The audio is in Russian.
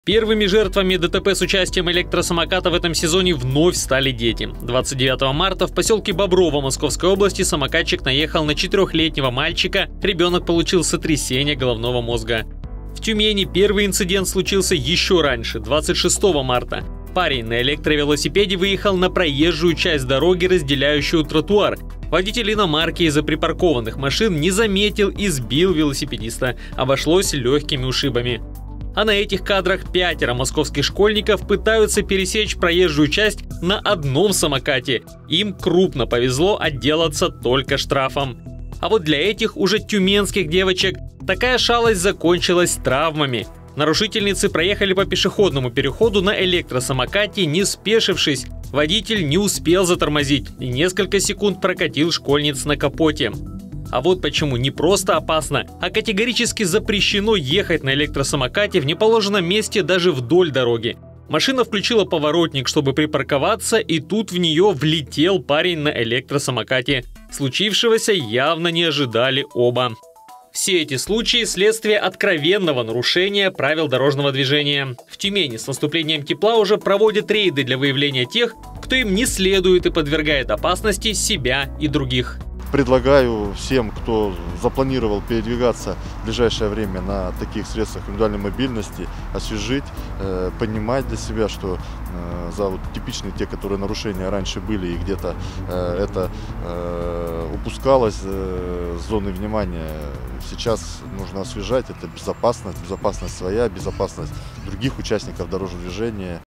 Первыми жертвами ДТП с участием электросамоката в этом сезоне вновь стали дети. 29 марта в поселке Боброво Московской области самокатчик наехал на 4-летнего мальчика, ребенок получил сотрясение головного мозга. В Тюмени первый инцидент случился еще раньше, 26 марта. Парень на электровелосипеде выехал на проезжую часть дороги, разделяющую тротуар. Водитель иномарки из-за припаркованных машин не заметил и сбил велосипедиста. Обошлось легкими ушибами. А на этих кадрах 5 московских школьников пытаются пересечь проезжую часть на одном самокате. Им крупно повезло отделаться только штрафом. А вот для этих уже тюменских девочек такая шалость закончилась травмами. Нарушительницы проехали по пешеходному переходу на электросамокате, не спешившись. Водитель не успел затормозить и несколько секунд прокатил школьниц на капоте. А вот почему не просто опасно, а категорически запрещено ехать на электросамокате в неположенном месте даже вдоль дороги. Машина включила поворотник, чтобы припарковаться, и тут в нее влетел парень на электросамокате. Случившегося явно не ожидали оба. Все эти случаи – следствие откровенного нарушения правил дорожного движения. В Тюмени с наступлением тепла уже проводят рейды для выявления тех, кто им не следует и подвергает опасности себя и других. Предлагаю всем, кто запланировал передвигаться в ближайшее время на таких средствах индивидуальной мобильности, освежить, понимать для себя, что за вот типичные те, которые нарушения раньше были и где-то это упускалось с зоны внимания, сейчас нужно освежать. Это безопасность своя, безопасность других участников дорожного движения.